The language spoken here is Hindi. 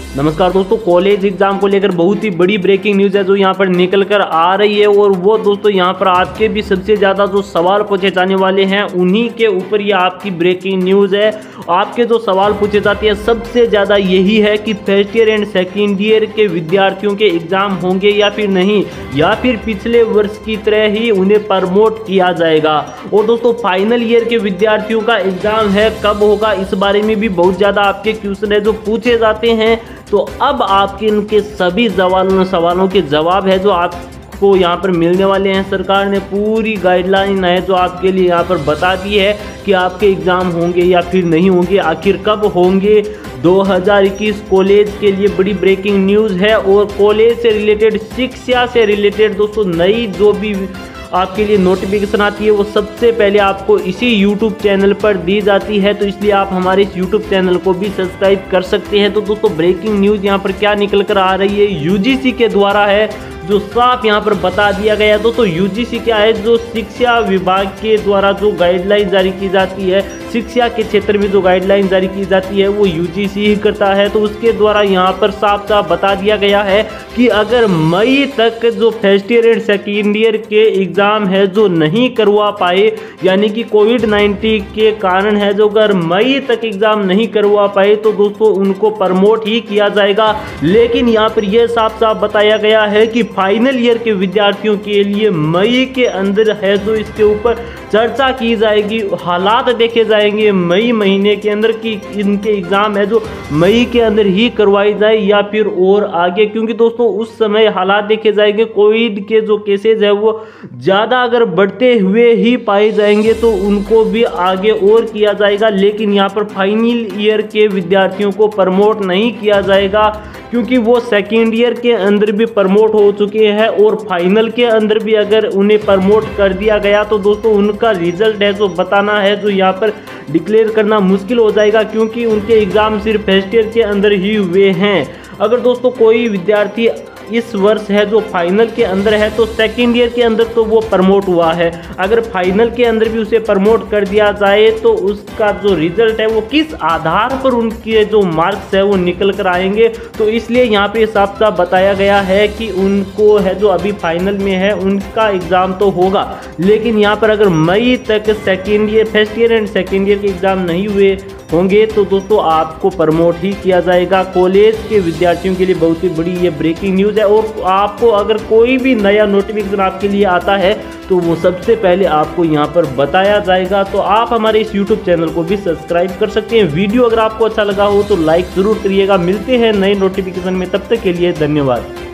नमस्कार दोस्तों, कॉलेज एग्जाम को लेकर बहुत ही बड़ी ब्रेकिंग न्यूज़ है जो यहाँ पर निकल कर आ रही है। और वो दोस्तों यहाँ पर आपके भी सबसे ज़्यादा जो सवाल पूछे जाने वाले हैं उन्हीं के ऊपर ये आपकी ब्रेकिंग न्यूज़ है। आपके जो सवाल पूछे जाते हैं सबसे ज़्यादा यही है कि first year and second year के विद्यार्थियों के एग्ज़ाम होंगे या फिर नहीं, या फिर पिछले वर्ष की तरह ही उन्हें प्रमोट किया जाएगा। और दोस्तों फाइनल ईयर के विद्यार्थियों का एग्ज़ाम है, कब होगा, इस बारे में भी बहुत ज़्यादा आपके क्वेश्चन है जो पूछे जाते हैं। तो अब आपके इनके सभी सवालों के जवाब है जो आपको यहाँ पर मिलने वाले हैं। सरकार ने पूरी गाइडलाइन है जो आपके लिए यहाँ पर बता दी है कि आपके एग्ज़ाम होंगे या फिर नहीं होंगे, आखिर कब होंगे। 2021 कॉलेज के लिए बड़ी ब्रेकिंग न्यूज़ है। और कॉलेज से रिलेटेड, शिक्षा से रिलेटेड दोस्तों नई जो भी आपके लिए नोटिफिकेशन आती है वो सबसे पहले आपको इसी YouTube चैनल पर दी जाती है। तो इसलिए आप हमारे इस YouTube चैनल को भी सब्सक्राइब कर सकते हैं। तो दोस्तों ब्रेकिंग न्यूज़ यहाँ पर क्या निकल कर आ रही है, UGC के द्वारा है जो साफ यहाँ पर बता दिया गया है। दोस्तों UGC क्या है, जो शिक्षा विभाग के द्वारा जो गाइडलाइन जारी की जाती है, शिक्षा के क्षेत्र में जो गाइडलाइन जारी की जाती है वो UGC ही करता है। तो उसके द्वारा यहाँ पर साफ साफ बता दिया गया है कि अगर मई तक जो first year and second year के एग्ज़ाम है जो नहीं करवा पाए, यानी कि कोविड-19 के कारण है जो अगर मई तक एग्ज़ाम नहीं करवा पाए तो दोस्तों उनको प्रमोट ही किया जाएगा। लेकिन यहाँ पर यह साफ साफ बताया गया है कि फाइनल ईयर के विद्यार्थियों के लिए मई के अंदर है जो इसके ऊपर चर्चा की जाएगी, हालात देखे जाएंगे मई महीने के अंदर कि इनके एग्ज़ाम है जो मई के अंदर ही करवाई जाए या फिर और आगे। क्योंकि दोस्तों उस समय हालात देखे जाएंगे, कोविड के जो केसेज है वो ज़्यादा अगर बढ़ते हुए ही पाए जाएंगे तो उनको भी आगे और किया जाएगा। लेकिन यहाँ पर फाइनल ईयर के विद्यार्थियों को प्रमोट नहीं किया जाएगा क्योंकि वो सेकेंड ईयर के अंदर भी प्रमोट हो चुके हैं। और फाइनल के अंदर भी अगर उन्हें प्रमोट कर दिया गया तो दोस्तों उनका रिजल्ट है जो बताना है जो यहाँ पर डिक्लेयर करना मुश्किल हो जाएगा, क्योंकि उनके एग्ज़ाम सिर्फ फर्स्ट ईयर के अंदर ही हुए हैं। अगर दोस्तों कोई विद्यार्थी इस वर्ष है जो फाइनल के अंदर है तो सेकेंड ईयर के अंदर तो वो प्रमोट हुआ है, अगर फाइनल के अंदर भी उसे प्रमोट कर दिया जाए तो उसका जो रिजल्ट है वो किस आधार पर उनके जो मार्क्स है वो निकल कर आएंगे। तो इसलिए यहाँ पे साफ साफ बताया गया है कि उनको है जो अभी फाइनल में है उनका एग्ज़ाम तो होगा, लेकिन यहाँ पर अगर मई तक second year, first year and second year के एग्ज़ाम नहीं हुए होंगे तो दोस्तों आपको प्रमोट ही किया जाएगा। कॉलेज के विद्यार्थियों के लिए बहुत ही बड़ी ये ब्रेकिंग न्यूज़ है। और आपको अगर कोई भी नया नोटिफिकेशन आपके लिए आता है तो वो सबसे पहले आपको यहाँ पर बताया जाएगा। तो आप हमारे इस YouTube चैनल को भी सब्सक्राइब कर सकते हैं। वीडियो अगर आपको अच्छा लगा हो तो लाइक ज़रूर करिएगा। मिलते हैं नए नोटिफिकेशन में, तब तक के लिए धन्यवाद।